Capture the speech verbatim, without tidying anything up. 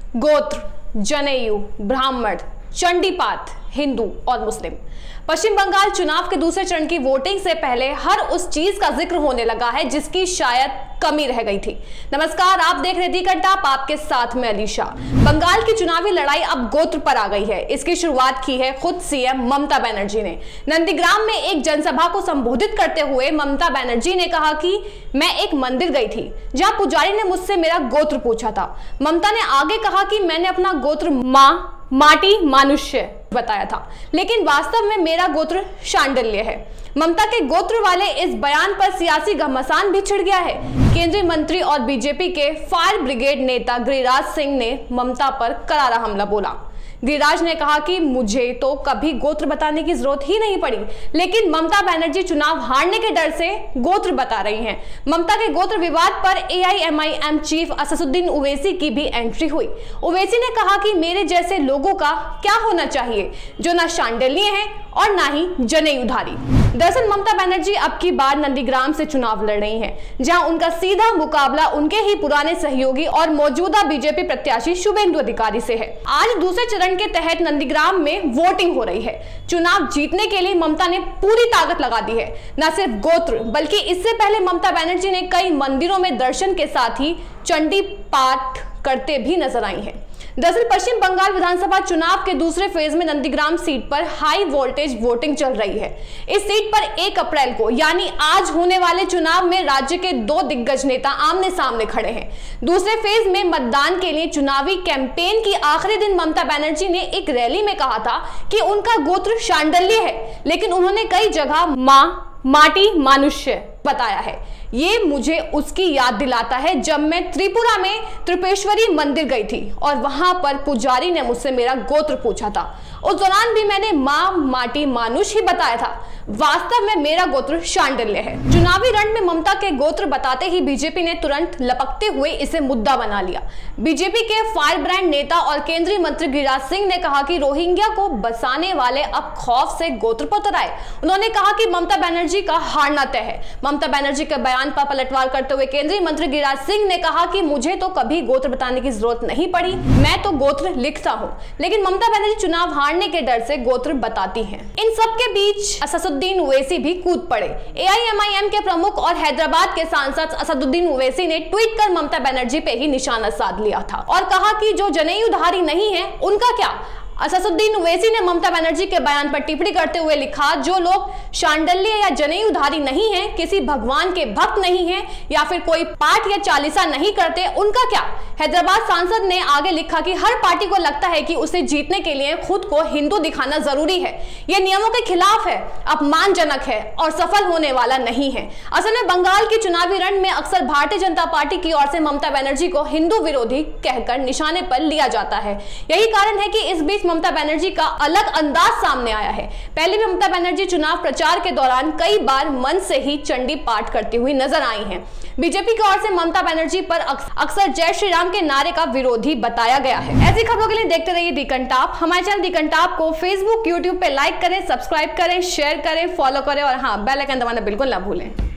गोत्र, जनेयू, ब्राह्मण, चंडीपात, हिंदू और मुस्लिम। पश्चिम बंगाल चुनाव के दूसरे चरण की वोटिंग से पहले हर उस चीज का जिक्र होने लगा है जिसकी शायद कमी रह गई थी। नमस्कार, आप देख रहे थे कंटाप, आपके साथ में अलीशा। बंगाल की चुनावी लड़ाई अब गोत्र पर आ गई है। इसकी शुरुआत की है खुद सीएम ममता बनर्जी ने। नंदिग्राम में एक जनसभा को संबोधित करते हुए ममता बनर्जी ने कहा कि मैं एक मंदिर गई थी जहां पुजारी ने मुझसे मेरा गोत्र पूछा था। ममता ने आगे कहा कि मैंने अपना गोत्र माँ, माटी, मानुष्य बताया था, लेकिन वास्तव में मेरा गोत्र शांडिल्य है। ममता के गोत्र वाले इस बयान पर सियासी घमासान भी छिड़ गया है। केंद्रीय मंत्री और बीजेपी के फायर ब्रिगेड नेता गिरिराज सिंह ने ममता पर करारा हमला बोला। गिरिराज ने कहा कि मुझे तो कभी गोत्र बताने की जरूरत ही नहीं पड़ी, लेकिन ममता बनर्जी चुनाव हारने के डर से गोत्र बता रही हैं। ममता के गोत्र विवाद पर A I M I M chief Asaduddin Owaisi की भी एंट्री हुई। ओवैसी ने कहा कि मेरे जैसे लोगों का क्या होना चाहिए जो ना शांडिल्य है और ना ही जनेऊधारी। दरअसल ममता बनर्जी अब की बार नंदीग्राम से चुनाव लड़ रही हैं, जहां उनका सीधा मुकाबला उनके ही पुराने सहयोगी और मौजूदा बीजेपी प्रत्याशी शुभेंदु अधिकारी से है। आज दूसरे चरण के तहत नंदीग्राम में वोटिंग हो रही है। चुनाव जीतने के लिए ममता ने पूरी ताकत लगा दी है। न सिर्फ गोत्र, बल्कि इससे पहले ममता बनर्जी ने कई मंदिरों में दर्शन के साथ ही चंडी पाठ करते भी नजर आई हैं। दरअसल पश्चिम बंगाल विधानसभा चुनाव के दूसरे फेज में नंदीग्राम सीट पर हाई वोल्टेज वोटिंग चल रही है। इस सीट पर एक अप्रैल को यानी आज होने वाले चुनाव में राज्य के दो दिग्गज नेता आमने सामने खड़े हैं। दूसरे फेज में मतदान के लिए चुनावी कैंपेन की आखिरी दिन ममता बनर्जी ने एक रैली में कहा था कि उनका गोत्र शांडिल्य है, लेकिन उन्होंने कई जगह माँ, माटी, मानुष्य बताया है। ये मुझे उसकी याद दिलाता है जब मैं त्रिपुरा में त्रिपेश्वरी मंदिर गई थी और वहां पर पुजारी ने मुझसे मेरा गोत्र पूछा था। उस दौरान भी मैंने माँ, माटी, मानुष ही बताया था। वास्तव में मेरा गोत्र शांडिल्य है। चुनावी रण में ममता के गोत्र बताते ही बीजेपी ने तुरंत लपकते हुए इसे मुद्दा बना लिया। बीजेपी के फायर ब्रांड नेता और केंद्रीय मंत्री गिरिराज सिंह ने कहा कि रोहिंग्या को बसाने वाले अब खौफ से गोत्र पर उतर आए। उन्होंने कहा कि ममता बनर्जी का हारना तय है। ममता बनर्जी के बयान पर पलटवार करते हुए केंद्रीय मंत्री गिरिराज सिंह ने कहा कि मुझे तो कभी गोत्र बताने की जरूरत नहीं पड़ी, मैं तो गोत्र लिखता हूं, लेकिन ममता बनर्जी चुनाव हारने के डर से गोत्र बताती हैं। इन सब के बीच असदुद्दीन ओवैसी भी कूद पड़े। ए आई एम आई एम के प्रमुख और हैदराबाद के सांसद असदुद्दीन ओवैसी ने ट्वीट कर ममता बनर्जी पे ही निशाना साध लिया था और कहा कि जो जनेऊधारी नहीं है उनका क्या। असदुद्दीन ओवैसी ने ममता बनर्जी के बयान पर टिप्पणी करते हुए लिखा, जो लोग शांडिल्य या जनेऊधारी नहीं हैं, किसी भगवान के भक्त नहीं हैं या फिर कोई पाठ या चालीसा नहीं करते, उनका क्या। हैदराबाद सांसद ने आगे लिखा कि हर पार्टी को लगता है कि उसे जीतने के लिए खुद को हिंदू दिखाना जरूरी है। यह नियमों के खिलाफ है, अपमानजनक है और सफल होने वाला नहीं है। असल में बंगाल की चुनावी रण में अक्सर भारतीय जनता पार्टी की ओर से ममता बनर्जी को हिंदू विरोधी कहकर निशाने पर लिया जाता है। यही कारण है कि इस बीच ममता बनर्जी का अलग अंदाज सामने आया है। पहले भी ममता बनर्जी चुनाव प्रचार के दौरान कई बार मन से ही चंडी पाठ करती हुई नजर आई हैं। बीजेपी की ओर से ममता बनर्जी पर अक्सर जय श्री राम के नारे का विरोधी बताया गया है। ऐसी खबरों के लिए देखते रहिए दी कंटाप। हमारे चैनल दी कंटाप को फेसबुक, यूट्यूब पे लाइक करें, सब्सक्राइब करें, शेयर करें, फॉलो करें और हाँ, बेल आइकन दबाना बिल्कुल ना भूलें।